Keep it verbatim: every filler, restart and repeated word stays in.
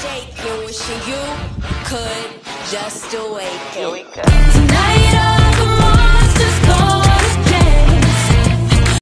shake and wishing you could just awaken. Tonight